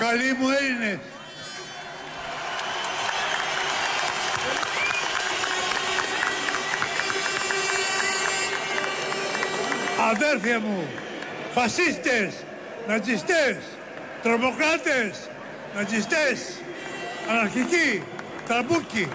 Καλοί μου Έλληνες, αδέρφια μου, φασίστες, νατζιστές, τρομοκράτες, νατζιστές, αναρχικοί, τραμπούκοι.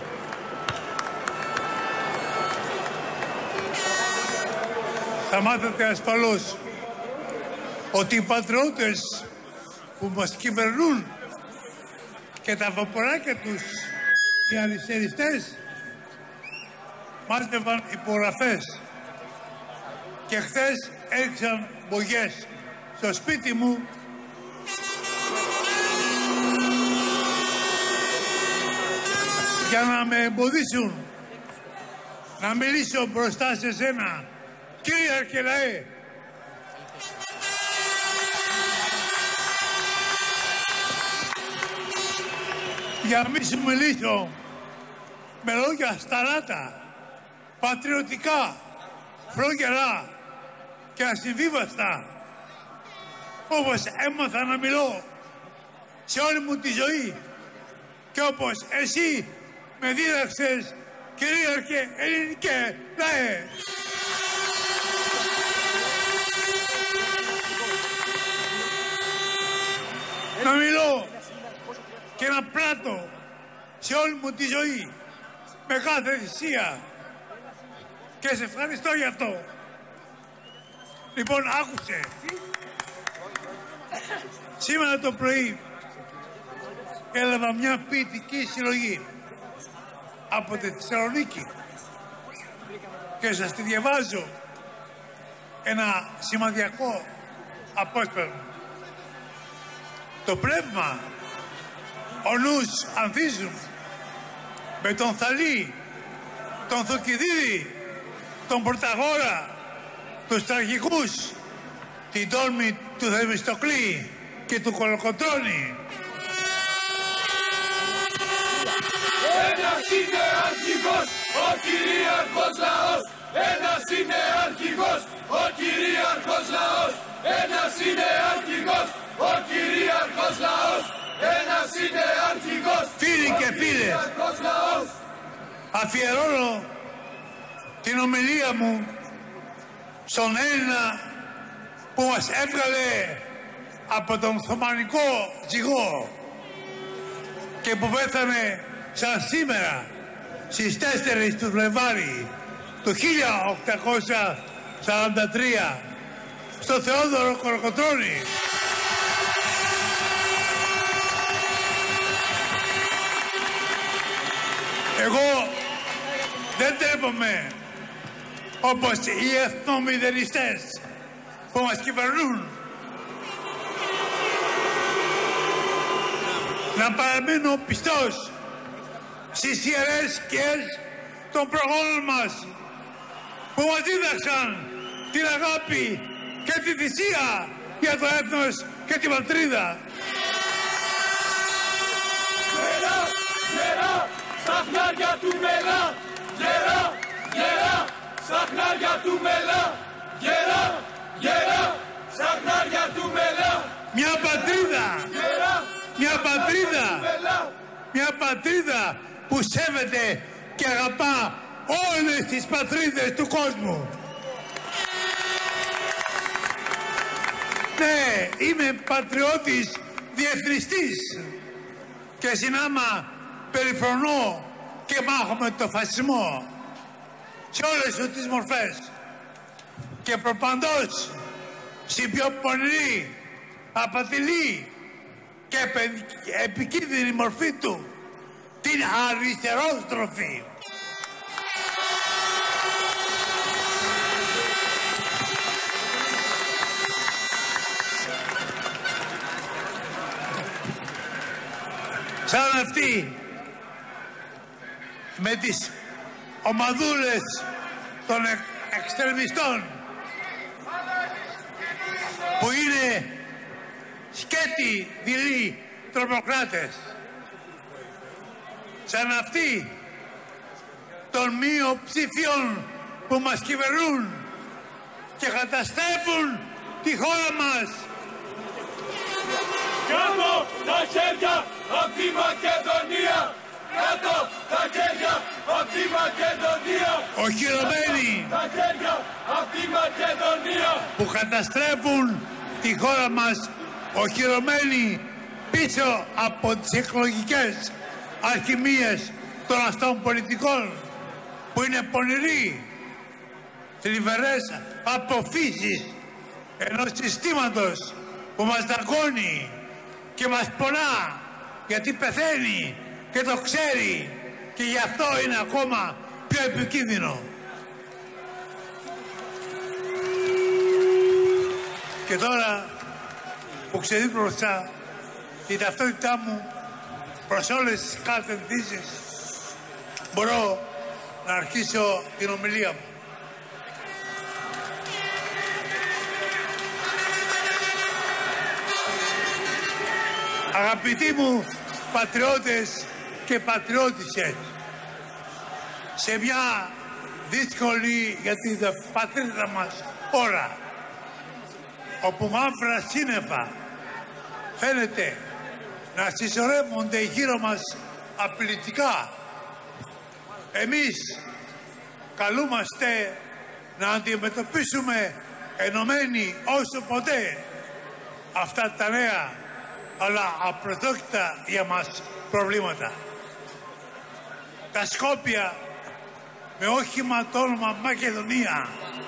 Θα μάθετε ασφαλώς ότι οι πατριώτες που μας κυβερνούν και τα βαποράκια τους, οι αριστεριστές, μάζευαν υπογραφές και χθες έριξαν μπογιές στο σπίτι μου για να με εμποδίσουν να μιλήσω μπροστά σε σένα, κύριε Αρχελαέ. Για να μην σου μιλήσω με λόγια σταράτα, πατριωτικά, φλόγερα και ασυμβίβαστα, όπως έμαθα να μιλώ σε όλη μου τη ζωή και όπως εσύ με δίδαξες, κυρίαρχε ελληνικέ λαέ. Να μιλώ και να πράττω σε όλη μου τη ζωή με κάθε θυσία και σε ευχαριστώ γι' αυτό. Λοιπόν, άκουσε. Σήμερα το πρωί έλαβα μια ποιητική συλλογή από τη Θεσσαλονίκη και σας τη διαβάζω, ένα σημαδιακό απόσπασμα. Το πνεύμα, ο νους ανθίζουν με τον Θαλή, τον Θοκιδίδη, τον Πρωταγόρα, τους τραγικούς, την τόλμη του Θεμιστοκλή και του Κολοκοτρώνη. Ένας είναι αρχηγός, ο κυρίαρχος λαός. Ένας είναι αρχηγός, ο κυρίαρχος λαός. Ένας είναι αρχηγός, ο κυρίαρχος λαός. Ένας είναι αρχηγός, φίλοι και φίλες, αφιερώνω την ομιλία μου στον Έλληνα που μας έβγαλε από τον Οθωμανικό τζιγό και που πέθανε σαν σήμερα στις 4 του Φλεβάρι του 1843 στο Θεόδωρο Κολοκοτρώνη. Εγώ δεν τρέπομαι όπως οι εθνομηδενιστές που μας κυβερνούν να παραμείνω πιστός στις ιερές σκιές των προγόνων μας που μας δίδαξαν την αγάπη και τη θυσία για το έθνος και την πατρίδα. Γερά, γερά, στα χνάρια του μελά. Γερά, γερά, στα χνάρια του μελά. Γερά, γερά, στα χνάρια του μελά. Μια πατρίδα, Γερά, μια πατρίδα, μελά. μια πατρίδα που σέβεται και αγαπά όλες τις πατρίδες του κόσμου. Ναι, είμαι πατριώτης διεθνιστής και συνάμα περιφρονώ και μάχομαι το φασισμό σε όλες του τις μορφές και προπαντός στην πιο πονηρή, απατηλή και επικίνδυνη μορφή του, την αριστερόστροφη. Σαν αυτή με τις ομαδούλες των εξτρεμιστών που είναι σκέτη δειλοί τρομοκράτες, σαν αυτοί των μειοψηφιών που μας κυβερνούν και καταστρέφουν τη χώρα μας. Κάτω τα χέρια απ' τη Μακεδονία! Κάτω τα χέρια απ' τη Μακεδονία! Οχυρωμένοι Τα χέρια απ' τη Μακεδονία! που καταστρέφουν τη χώρα μας, οχυρωμένοι πίσω από τις εκλογικές αλχημίες των αστών πολιτικών που είναι πονηροί, θλιβερές αποφύσεις ενός συστήματος που μας δαγκώνει και μας πονά γιατί πεθαίνει και το ξέρει και γι' αυτό είναι ακόμα πιο επικίνδυνο. Και τώρα που ξεδίπρωσα την ταυτότητά μου προς όλες τις κατευθύνσεις, μπορώ να αρχίσω την ομιλία μου. Αγαπητοί μου πατριώτες και πατριώτισσες, σε μια δύσκολη για την πατρίδα μας ώρα, όπου μαύρα σύννεφα φαίνεται να συσσωρεύονται γύρω μας απειλητικά, εμείς καλούμαστε να αντιμετωπίσουμε ενωμένοι όσο ποτέ αυτά τα νέα αλλά απροσδόκητα για μας προβλήματα. Τα Σκόπια με όχημα το όνομα Μακεδονία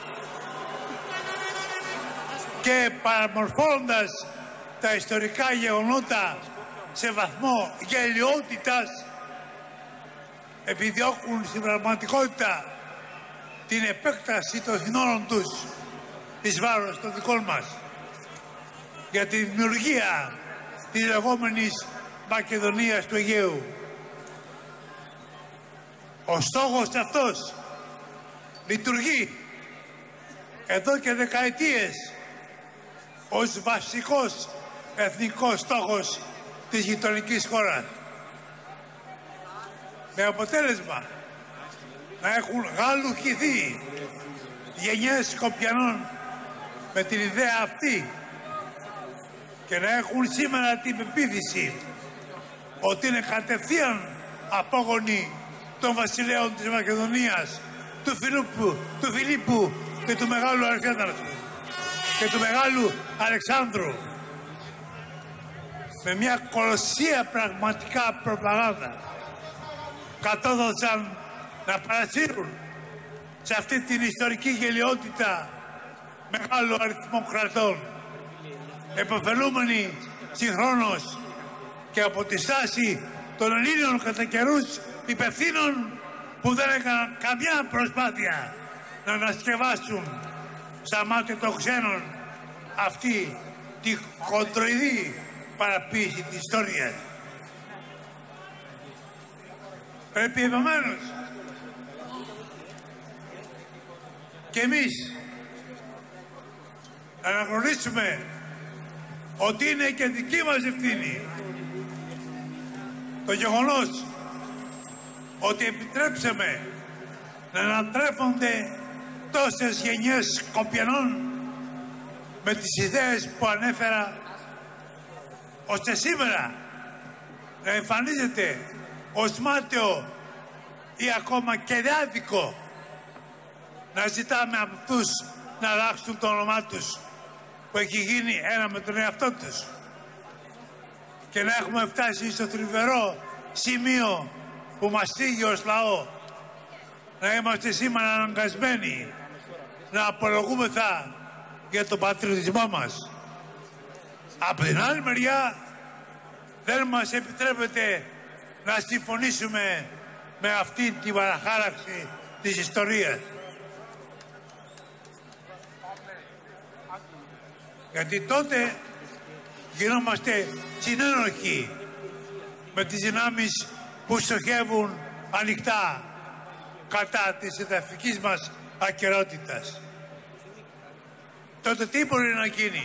και παραμορφώνοντας τα ιστορικά γεγονότα σε βαθμό γελοιότητας επιδιώκουν στην πραγματικότητα την επέκταση των συνόρων τους εις βάρος των δικών μας για τη δημιουργία της λεγόμενης Μακεδονίας του Αιγαίου. Ο στόχος αυτός λειτουργεί εδώ και δεκαετίες ως βασικός εθνικός στόχος της γειτονικής χώρας, με αποτέλεσμα να έχουν γαλουχηθεί γενιές Σκοπιανών με την ιδέα αυτή και να έχουν σήμερα την πεποίθηση ότι είναι κατευθείαν απόγονοι των βασιλέων της Μακεδονίας, του Φιλίππου και του Μεγάλου και του Μεγάλου Αλεξάνδρου, με μια κολοσσία πραγματικά προπαγάνδα κατόδωσαν να παρασύρουν σε αυτή την ιστορική γελοιότητα μεγάλο αριθμό κρατών, επωφελούμενοι συγχρόνως και από τη στάση των Ελλήνων κατά καιρούς υπευθύνων που δεν έκαναν καμιά προσπάθεια να ανασκευάσουν στα μάτια των ξένων αυτή τη χοντροειδή παραποίηση της ιστορίας. Πρέπει επομένως και εμείς να αναγνωρίσουμε ότι είναι και δική μας ευθύνη το γεγονός ότι επιτρέψαμε να ανατρέφονται τόσες γενιές Σκοπιανών με τις ιδέες που ανέφερα, ώστε σήμερα να εμφανίζεται ως μάταιο ή ακόμα και άδικο να ζητάμε από αυτούς να αλλάξουν το όνομά τους που έχει γίνει ένα με τον εαυτό τους και να έχουμε φτάσει στο θλιβερό σημείο που μας θίγει ως λαό, να είμαστε σήμερα αναγκασμένοι να απολογούμεθα για τον πατριωτισμό μας. Από την άλλη μεριά δεν μας επιτρέπεται να συμφωνήσουμε με αυτή τη παραχάραξη της ιστορίας. Γιατί τότε γινόμαστε συνένοχοι με τις δυνάμεις που στοχεύουν ανοιχτά κατά της εδαφικής μας ακερότητας. Τότε τι μπορεί να γίνει?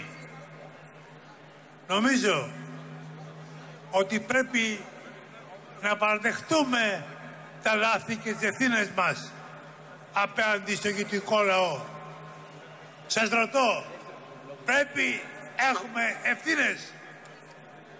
Νομίζω ότι πρέπει να παραδεχτούμε τα λάθη και τις ευθύνες μας απέναντι στο γειτονικό λαό. Σας ρωτώ, πρέπει έχουμε ευθύνες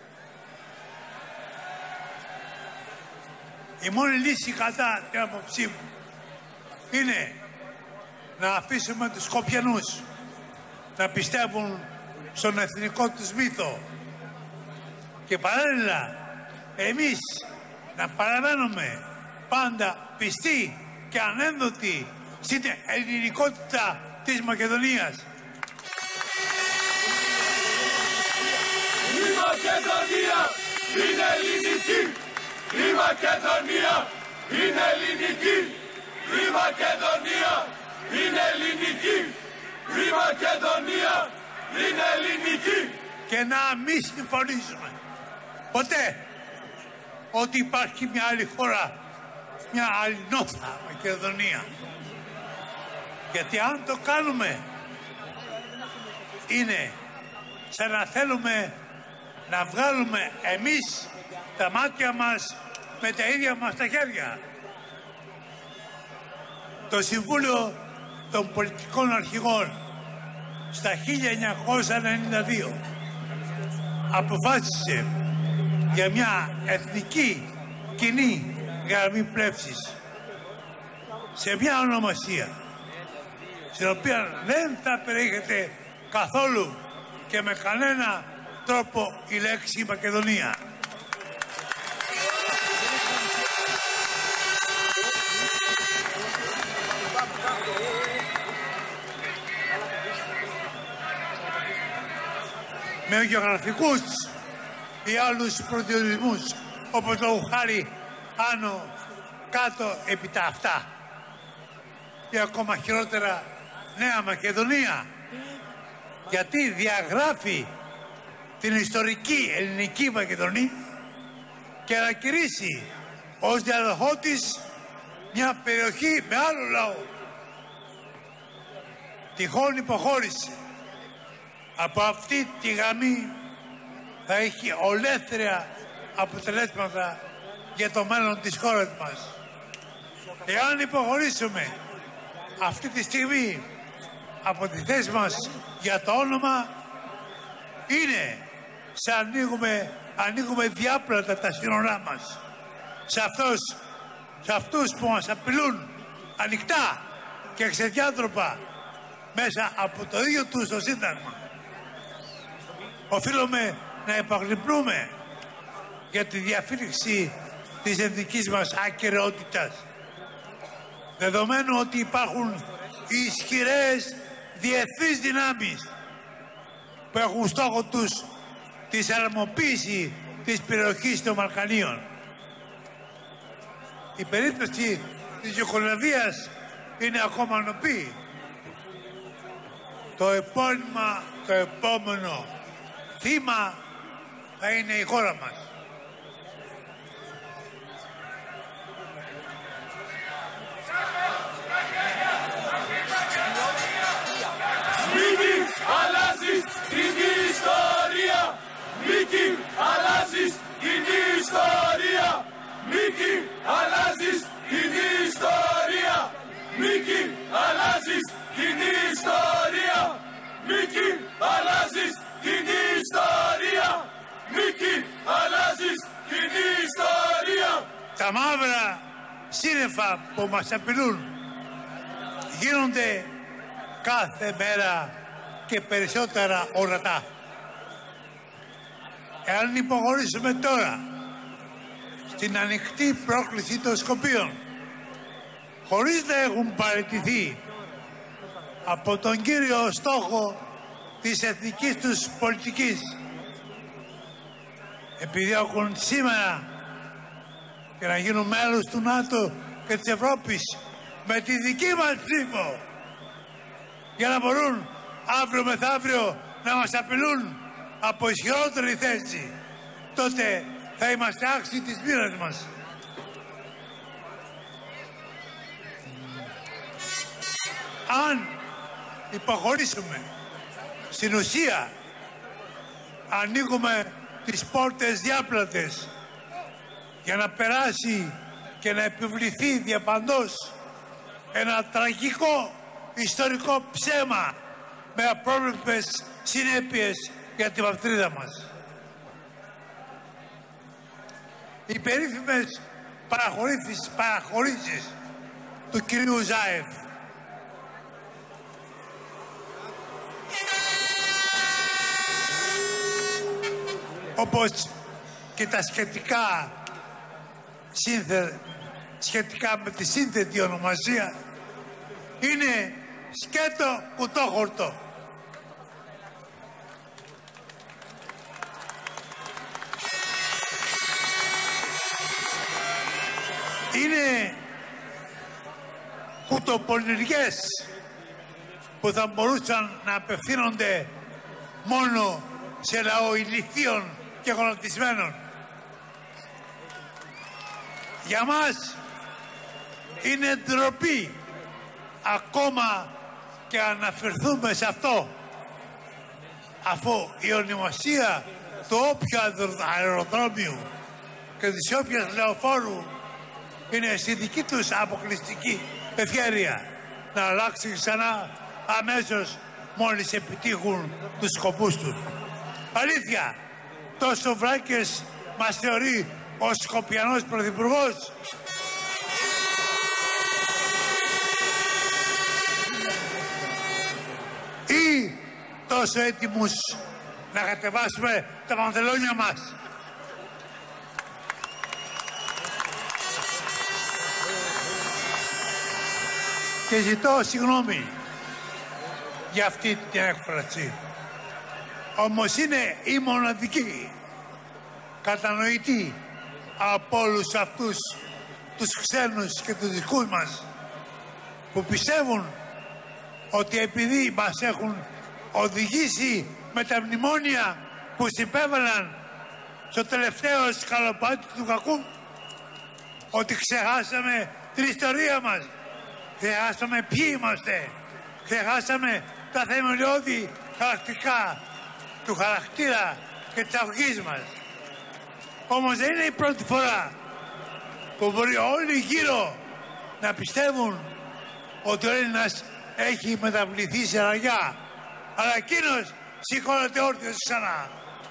Η μόνη λύση κατά την άποψή μου είναι να αφήσουμε τους Σκοπιανούς να πιστεύουν στον εθνικό τους μύθο και παράλληλα εμείς να παραμένουμε πάντα πιστοί και ανένδοτοι στην ελληνικότητα της Μακεδονίας. Η Μακεδονία είναι ελληνική! Η Μακεδονία είναι ελληνική! Η Μακεδονία είναι ελληνική! Η Μακεδονία είναι ελληνική! Και να μην συμφωνήσουμε ποτέ ότι υπάρχει μια άλλη χώρα, μια άλλη νόθα Μακεδονία. Γιατί αν το κάνουμε είναι σαν να θέλουμε να βγάλουμε εμείς τα μάτια μας με τα ίδια μας τα χέρια. Το Συμβούλιο των Πολιτικών Αρχηγών στα 1992 αποφάσισε για μια εθνική κοινή γραμμή πλεύσης σε μια ονομασία στην οποία δεν θα περιέχεται καθόλου και με κανένα τρόπο η λέξη Μακεδονία. Με γεωγραφικούς ή άλλους προδιορισμούς, όπως το χάρη άνω, κάτω, επί τα αυτά. Ή ακόμα χειρότερα Νέα Μακεδονία, γιατί διαγράφει την ιστορική ελληνική Μακεδονία και ανακηρύσσει ως διαδοχό της μια περιοχή με άλλο λαό. Τυχόν υποχώρηση από αυτή τη γραμμή θα έχει ολέθρια αποτελέσματα για το μέλλον της χώρας μας. Εάν υποχωρήσουμε αυτή τη στιγμή από τη θέση μας για το όνομα, είναι σαν ανοίγουμε διάπλατα τα σύνορά μας σε αυτούς που μας απειλούν ανοιχτά και ξεδιάτροπα μέσα από το ίδιο τους το Σύνταγμα. Οφείλουμε να επαγρυπνούμε για τη διαφύλαξη της εθνικής μας ακεραιότητας, δεδομένου ότι υπάρχουν ισχυρές διεθνείς δυνάμεις που έχουν στόχο τους τη σαρμοποίηση της περιοχής των Βαλκανίων. Η περίπτωση της Ιουγκοσλαβίας είναι ακόμα νοπή. Το επόμενο θύμα θα είναι η χώρα μας. Μίκη, αλλάζεις την ιστορία! Μίκη, αλλάζεις την ιστορία! Μίκη, αλλάζεις την ιστορία! Μίκη, αλλάζεις την ιστορία! Μίκη, αλλάζεις την ιστορία! Μίκη, αλλάζεις την ιστορία! Τα μαύρα σύννεφα που μας απειλούν γίνονται κάθε μέρα και περισσότερα ορατά. Εάν υποχωρήσουμε τώρα στην ανοιχτή πρόκληση των Σκοπίων, χωρίς να έχουν παραιτηθεί από τον κύριο στόχο της εθνικής τους πολιτικής, επιδιώκουν σήμερα και να γίνουν μέλος του ΝΑΤΟ και της Ευρώπης με τη δική μας ψήφο, για να μπορούν αύριο μεθαύριο να μας απειλούν από ισχυρότερη θέση, τότε θα είμαστε άξιοι της μοίρας μας. Αν υποχωρήσουμε, στην ουσία ανοίγουμε τις πόρτες διάπλατες για να περάσει και να επιβληθεί διαπαντός ένα τραγικό ιστορικό ψέμα με απρόβλεπτες συνέπειες για την πατρίδα μας. Οι περίφημες παραχωρήσεις του κυρίου Ζάεφ. Όπως και τα σχετικά με τη σύνθετη ονομασία είναι σκέτο κουτόχορτο. Είναι κουτοπονηριές που θα μπορούσαν να απευθύνονται μόνο σε λαό ηλιθίων και γονατισμένων. Για μας είναι ντροπή ακόμα και αναφερθούμε σε αυτό, αφού η ονομασία του όποιου αεροδρόμιου και της όποιας λεωφόρου είναι στη δική τους αποκλειστική ευχέρεια να αλλάξει ξανά αμέσως μόλις επιτύχουν τους σκοπούς τους. Αλήθεια, τόσο Βράκες μας θεωρεί ο Σκοπιανός Πρωθυπουργός? Ή τόσο έτοιμους να κατεβάσουμε τα παντελόνια μας? Και ζητώ συγγνώμη για αυτή την έκφραση. Όμως είναι η μοναδική κατανοητή από όλους αυτούς τους ξένους και τους δικούς μας που πιστεύουν ότι επειδή μας έχουν οδηγήσει με τα μνημόνια που συμπέβαλαν στο τελευταίο σκαλοπάτι του κακού, ότι ξεχάσαμε την ιστορία μας, ξεχάσαμε ποιοι είμαστε, ξεχάσαμε τα θεμελιώδη χαρακτηριστικά του χαρακτήρα και της αγωγής μας. Όμως δεν είναι η πρώτη φορά που μπορεί όλοι γύρω να πιστεύουν ότι ο Έλληνας έχει μεταβληθεί σε ραγιά, αλλά εκείνος σηκώνεται όρθιος ξανά.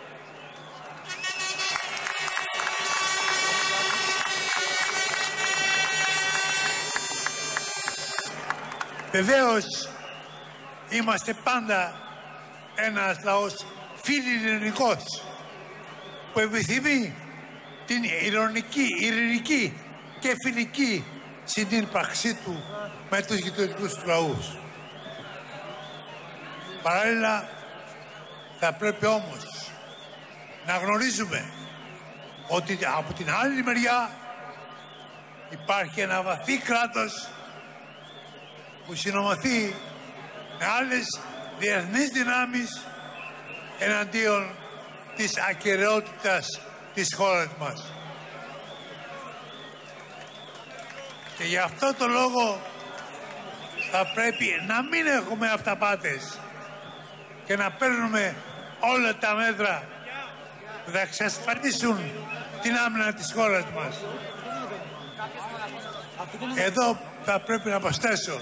Βεβαίως είμαστε πάντα ένας λαός φιλιελληνικός που επιθυμεί την ειρηνική και φιλική συνύπαρξή του με τους γειτονικούς του λαούς. Παράλληλα θα πρέπει όμως να γνωρίζουμε ότι από την άλλη μεριά υπάρχει ένα βαθύ κράτος που συνομωθεί με άλλες διεθνείς δυνάμεις εναντίον της ακεραιότητας της χώρας μας. Και γι' αυτό το λόγο θα πρέπει να μην έχουμε αυταπάτες και να παίρνουμε όλα τα μέτρα που θα εξασφαλίσουν την άμυνα της χώρας μας. Εδώ θα πρέπει να προσθέσω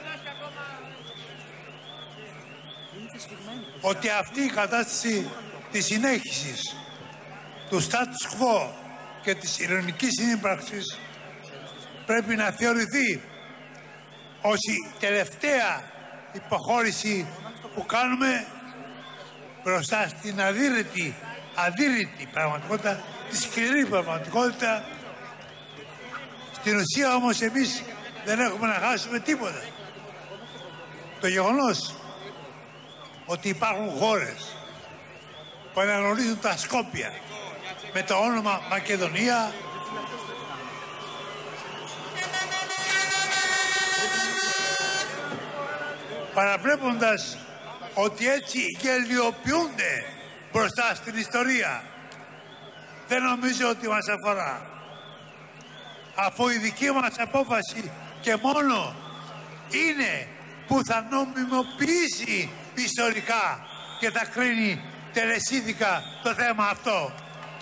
ότι αυτή η κατάσταση της συνέχισης του status quo και της ειρηνικής συνύπαρξης πρέπει να θεωρηθεί ως η τελευταία υποχώρηση που κάνουμε μπροστά στην αδύρυτη πραγματικότητα, τη σκληρή πραγματικότητα. Στην ουσία όμως εμείς δεν έχουμε να χάσουμε τίποτα. Το γεγονός ότι υπάρχουν χώρες που αναγνωρίζουν τα Σκόπια με το όνομα Μακεδονία παραβλέποντας ότι έτσι γελιοποιούνται μπροστά στην ιστορία, δεν νομίζω ότι μας αφορά, αφού η δική μας απόφαση και μόνο είναι που θα νομιμοποιήσει ιστορικά και θα κρίνει τελεσίδικα το θέμα αυτό.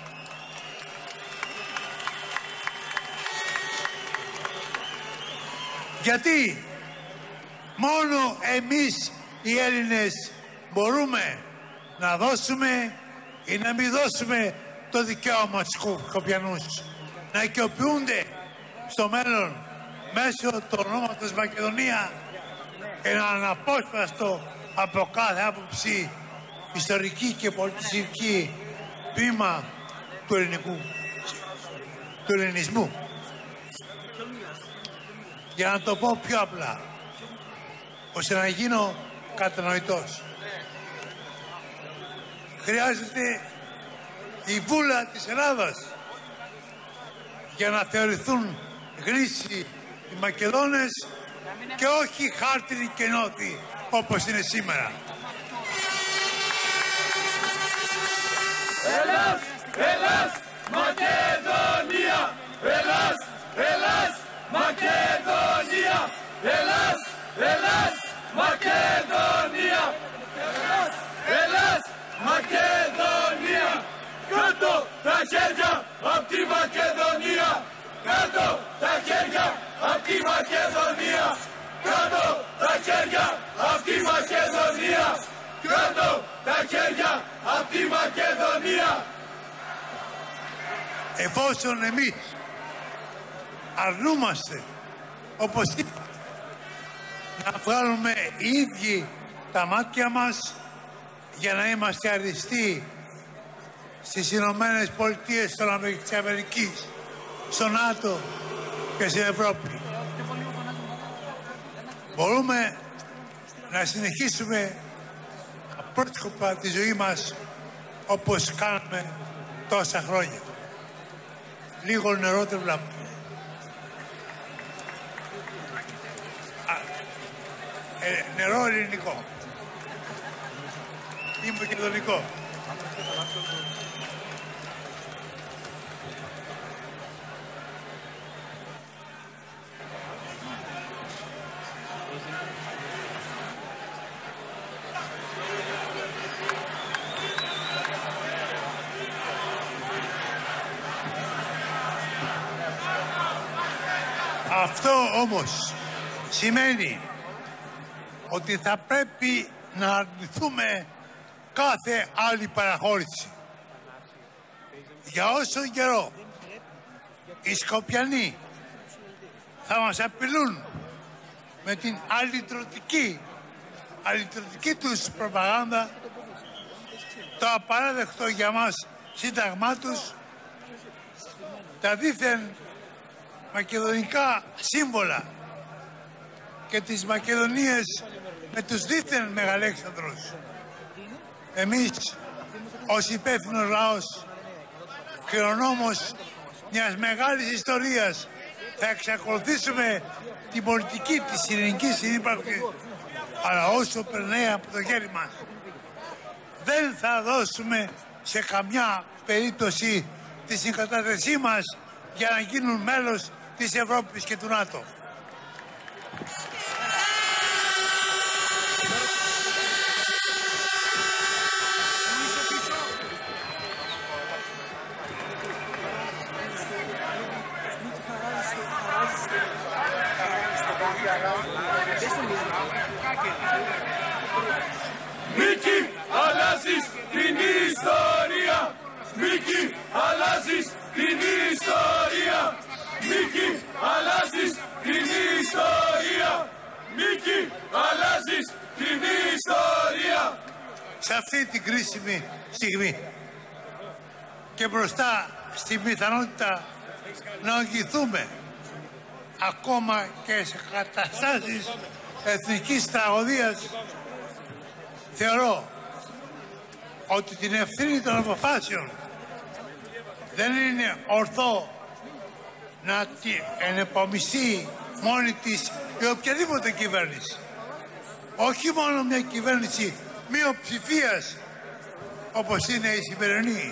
Γιατί μόνο εμείς οι Έλληνες μπορούμε να δώσουμε ή να μην δώσουμε το δικαίωμα στους Σκοπιανούς να οικειοποιούνται στο μέλλον μέσω του ονόματος Μακεδονία ένα αναπόσπαστο από κάθε άποψη ιστορική και πολιτιστική τμήμα του ελληνισμού. Για να το πω πιο απλά, ώστε να γίνω κατανοητός, χρειάζεται η βούλα της Ελλάδας για να θεωρηθούν γνήσιοι οι Μακεδόνες και όχι χάρτινοι και νόθοι όπως είναι σήμερα. Ελλάς, Ελλάς, Μακεδονία! Ελλάς, Ελλάς, Μακεδονία! Ελλάς, Ελλάς, Μακεδονία! Ελλάς, Ελλάς, Μακεδονία! Κάτω τα χέρια απ' τη Μακεδονία! Κάτω τα χέρια απ' τη Μακεδονία! Κάτω τα χέρια απ' τη Μακεδονία! Κάτω τα χέρια απ' τη Μακεδονία! Εφόσον εμείς αρνούμαστε, όπως είπα, να βγάλουμε οι ίδιοι τα μάτια μας για να είμαστε αριστεί στις Ηνωμένες Πολιτείες της Αμερικής, στο ΝΑΤΟ και στην Ευρώπη, μπορούμε να συνεχίσουμε απρόσκοπα τη ζωή μας όπως κάναμε τόσα χρόνια. Λίγο νερό δεν βλέπω. Νερό ελληνικό. Ή μακεδονικό. Αυτό όμως σημαίνει ότι θα πρέπει να αρνηθούμε κάθε άλλη παραχώρηση. Για όσο καιρό οι Σκοπιανοί θα μας απειλούν με την αλυτρωτική τους προπαγάνδα, το απαράδεκτο για μας σύνταγμά τους, τα δήθεν μακεδονικά σύμβολα και τις Μακεδονίες με τους δήθεν Μεγαλέξανδρους, εμείς ως υπεύθυνος λαός, κληρονόμος μιας μεγάλης ιστορίας, θα εξακολουθήσουμε την πολιτική της ειρηνικής συνύπαρξης, αλλά όσο περνάει από το χέρι μας. Δεν θα δώσουμε σε καμιά περίπτωση τη συγκατάθεσή μας για να γίνουν μέλος της Ευρώπης και του ΝΑΤΟ. Μίκη, αλλάζεις την ιστορία! Μίκη, αλλάζεις την ιστορία! Μίκη, αλλάζεις την ιστορία! Μίκη, αλλάζεις την ιστορία! Σε αυτή την κρίσιμη στιγμή και μπροστά στη πιθανότητα να οδηγηθούμε ακόμα και σε καταστάσεις εθνικής τραγωδίας, θεωρώ ότι την ευθύνη των αποφάσεων δεν είναι ορθό να την ενεπομιστεί μόνη της η οποιαδήποτε κυβέρνηση. Όχι μόνο μια κυβέρνηση μειοψηφίας όπως είναι η σημερινή.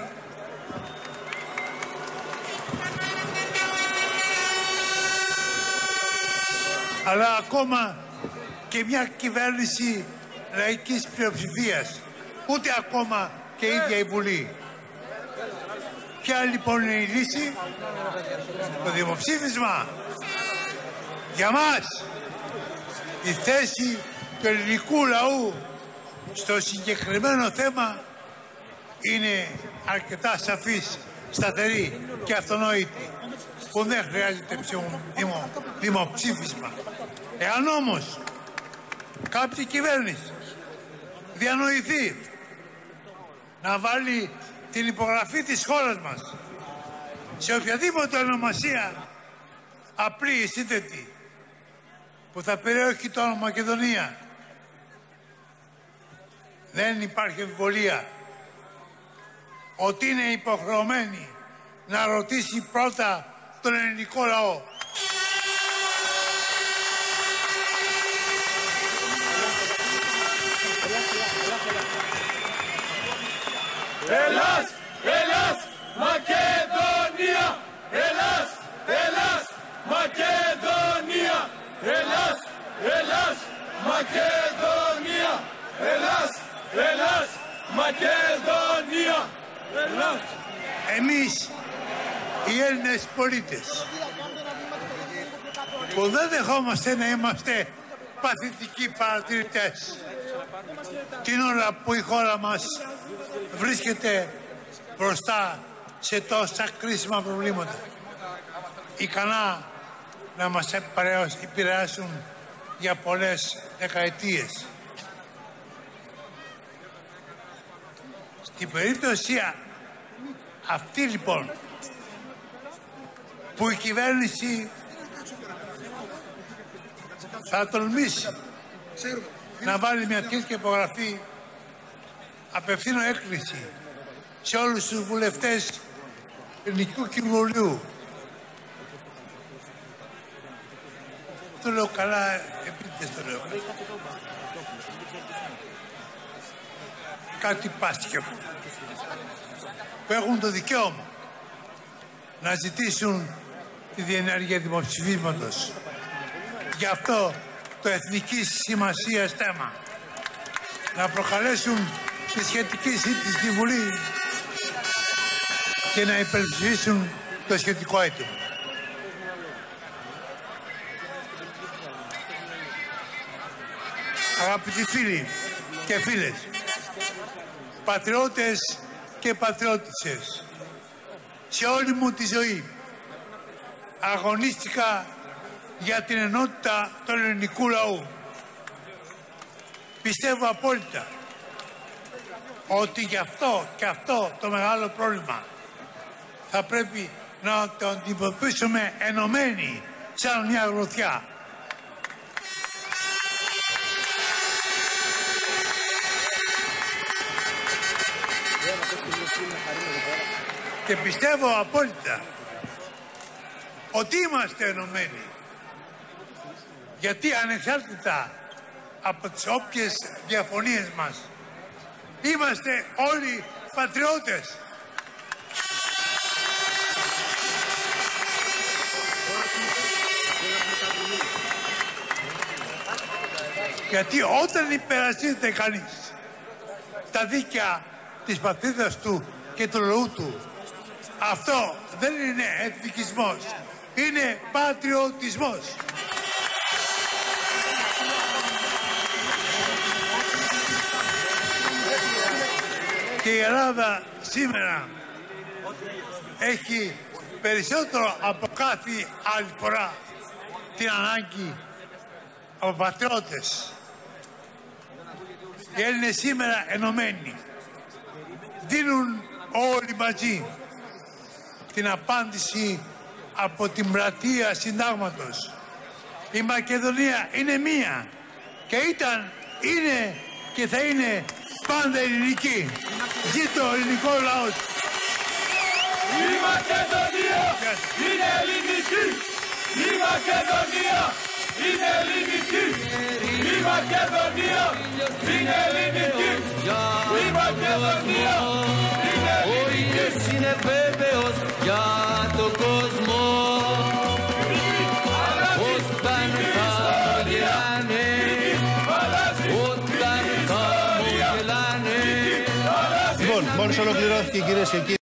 Αλλά ακόμα και μια κυβέρνηση λαϊκής πλειοψηφίας, ούτε ακόμα και η ίδια η Βουλή. Ποια λοιπόν είναι η λύση? Το δημοψήφισμα. Για μας η θέση του ελληνικού λαού στο συγκεκριμένο θέμα είναι αρκετά σαφής σταθερή και αυτονόητη, που δεν χρειάζεται δημοψήφισμα. Εάν όμως κάποια κυβέρνηση διανοηθεί να βάλει την υπογραφή της χώρας μας σε οποιαδήποτε ονομασία απλή ή σύνθετη που θα περιέχει το όνομα Μακεδονία, δεν υπάρχει αμφιβολία ότι είναι υποχρεωμένη να ρωτήσει πρώτα τον ελληνικό λαό. Ελλάς, Ελλάς, Μακεδονία! Ελλάς, Ελλάς, Μακεδονία! Ελλάς, Ελλάς, Μακεδονία! Ελλάς, Ελλάς, Μακεδονία! Ελλάς. Εμείς οι Έλληνες πολίτες που δεν δεχόμαστε να είμαστε παθητικοί παρατηρητές την ώρα που η χώρα μας βρίσκεται μπροστά σε τόσα κρίσιμα προβλήματα, ικανά να μας επηρεάσουν για πολλές δεκαετίες. Στην περίπτωση αυτή λοιπόν που η κυβέρνηση θα τολμήσει να βάλει μια τέτοια υπογραφή, απευθύνω έκκληση σε όλους τους βουλευτές του Ελληνικού Κοινοβουλίου. Το λέω καλά, επίτηδες το λέω. Κάτι πάστηκε που έχουν το δικαίωμα να ζητήσουν τη διενέργεια δημοψηφίσματος. Γι' αυτό το εθνικής σημασίας θέμα να προκαλέσουν τη σχετική σύντηση στη Βουλή και να υπερψηφίσουν το σχετικό αίτημα. Αγαπητοί φίλοι και φίλες, πατριώτες και πατριώτισσες, σε όλη μου τη ζωή αγωνίστηκα για την ενότητα του ελληνικού λαού. Πιστεύω απόλυτα ότι γι' αυτό και αυτό το μεγάλο πρόβλημα θα πρέπει να το αντιμετωπίσουμε ενωμένοι σαν μια γροθιά. Και πιστεύω απόλυτα ότι είμαστε ενωμένοι. Γιατί ανεξάρτητα από τις όποιες διαφωνίες μας, είμαστε όλοι πατριώτες. Γιατί όταν υπερασπίζεται κανείς τα δίκαια της πατρίδας του και του λαού του, αυτό δεν είναι εθνικισμός, είναι πατριωτισμός. Και η Ελλάδα σήμερα έχει περισσότερο από κάθε άλλη φορά την ανάγκη από πατριώτες. Οι Έλληνες σήμερα ενωμένοι δίνουν όλοι μαζί την απάντηση από την πλατεία συντάγματος. Η Μακεδονία είναι μία και ήταν, είναι και θα είναι πάντα ελληνική. Ζήτω ο ελληνικός λαός. Η Μακεδονία είναι ελληνική. Η Μακεδονία είναι ελληνική. Η Μακεδονία είναι ελληνική. Η Μακεδονία είναι ελληνική. Είναι βέβαιος για τον κόσμο. Όταν θα γελάνε, όταν θα μου γελάνε. Λοιπόν, μόλις ολοκληρώθηκε, κυρίες και κύριοι.